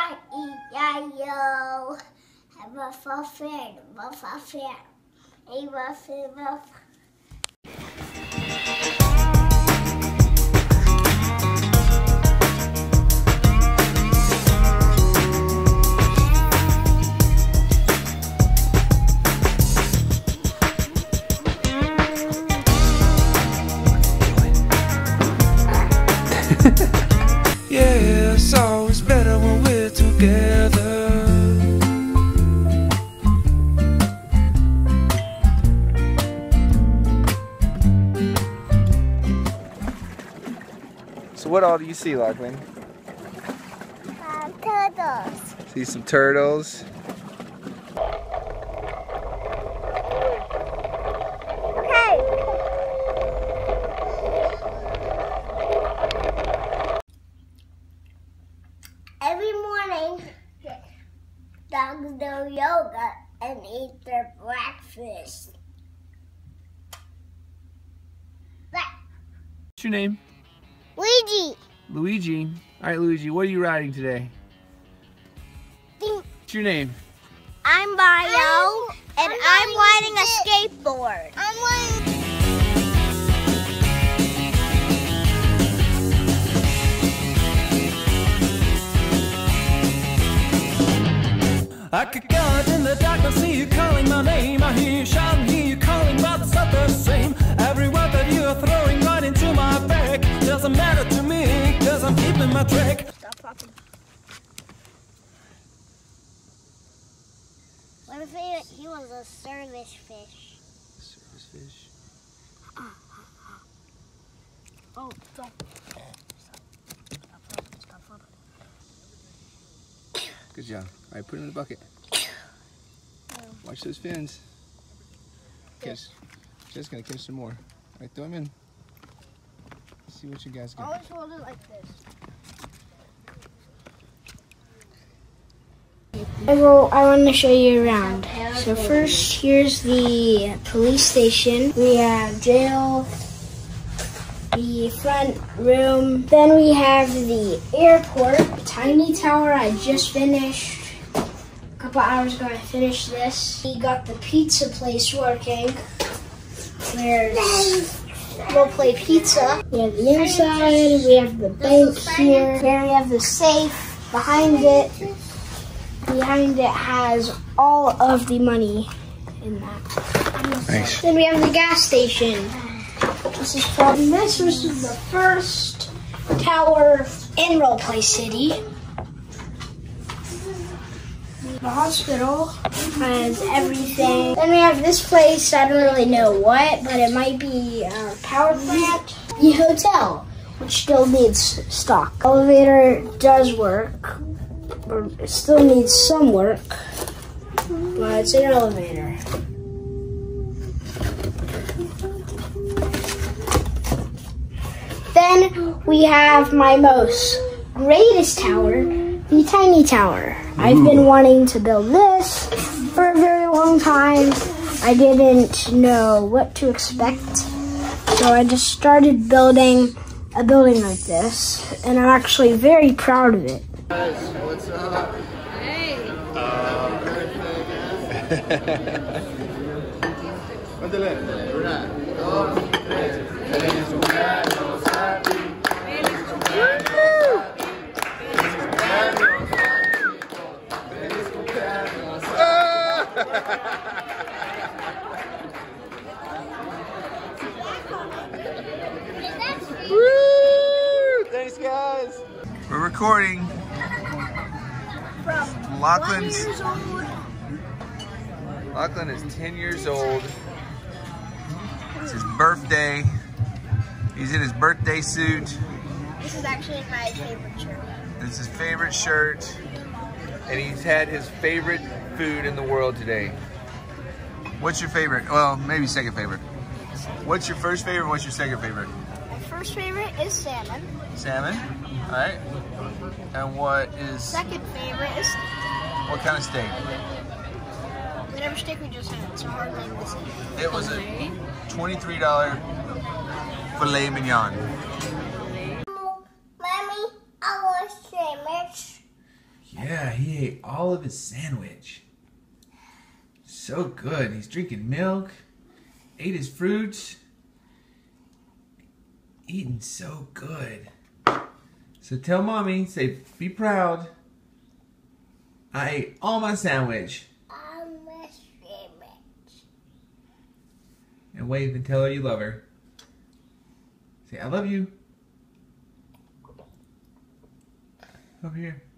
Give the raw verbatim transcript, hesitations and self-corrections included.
E I O. Have a full friend, a full friend. A rough, a rough. Yeah, it's always better when we're together. So what all do you see, Lochlan? Uh, turtles. See some turtles. Every morning, dogs do yoga and eat their breakfast. What's your name? Luigi. Luigi. All right, Luigi, what are you riding today? What's your name? I'm Mario, and I'm, I'm riding a skateboard. I'm riding. I could go out in the darkness, see you calling my name. I hear you shouting, hear you calling, but it's not the same. Every word that you are throwing right into my back doesn't matter to me, cause I'm keeping my track. Stop popping. What if he, he was a service fish? Service fish. Oh, stop. Stop popping. Good job. All right, put it in the bucket. Watch those fins. Catch. Just gonna catch some more. All right, throw them in. Let's see what you guys got. Always hold it like this. I will, I want to show you around. So first, here's the police station. We have jail, the front room. Then we have the airport, tiny tower I just finished. A couple hours ago I finished this. We got the pizza place working. There's we'll play pizza. We have the inside, we have the bank here. Here we have the safe behind it. Behind it has all of the money in that. Nice. Then we have the gas station. This is from this. This is the first tower in Roleplay City. The hospital has everything. Then we have this place. I don't really know what, but it might be a power plant. The hotel, which still needs stock. Elevator does work. Or it still needs some work, but it's an elevator. Then we have my most greatest tower, the tiny tower. I've been wanting to build this for a very long time. I didn't know what to expect, so I just started building a building like this, and I'm actually very proud of it. Guys, what's up? Hey. Woo! Thanks, guys. We're recording. From Lochlan's. one years old. Lochlan is ten years old. It's his birthday. He's in his birthday suit. This is actually my favorite shirt. It's his favorite shirt. And he's had his favorite food in the world today. What's your favorite? Well, maybe second favorite. What's your first favorite? What's your second favorite? My first favorite is salmon. Salmon. All right. And what is? Second favorite is steak. What kind of steak? Whatever steak we just had. It's a hard name to say. It was a twenty-three dollar filet mignon. Mommy, I want sandwich. Yeah. Yeah, he ate all of his sandwich. So good. He's drinking milk, ate his fruits, eating so good. So tell mommy, say, be proud. I ate all my sandwich. All my sandwich. And wave and tell her you love her. Say, I love you. Over here.